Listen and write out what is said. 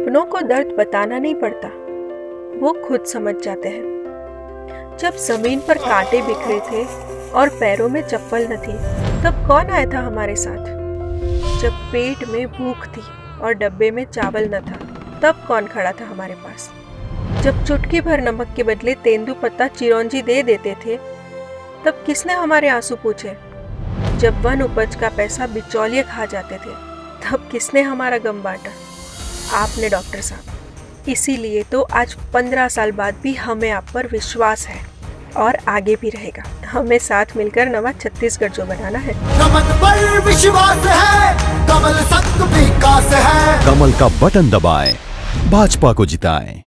अपनों को दर्द बताना नहीं पड़ता, वो खुद समझ जाते हैं। जब जमीन पर कांटे बिखरे थे और पैरों में चप्पल न थी, तब कौन आया था हमारे साथ? जब पेट में भूख थी और डब्बे में चावल न था, तब कौन खड़ा था हमारे पास? जब चुटकी भर नमक के बदले तेंदुपत्ता चिरौंजी दे देते थे, तब किसने हमारे आंसू पूछे? जब वन उपज का पैसा बिचौलिए खा जाते थे, तब किसने हमारा गम बांटा? आपने डॉक्टर साहब। इसीलिए तो आज 15 साल बाद भी हमें आप पर विश्वास है और आगे भी रहेगा। हमें साथ मिलकर नवा छत्तीसगढ़ जो बनाना है। कमल पर विश्वास है, कमल संग विकास है। कमल का बटन दबाएं, भाजपा को जिताएं।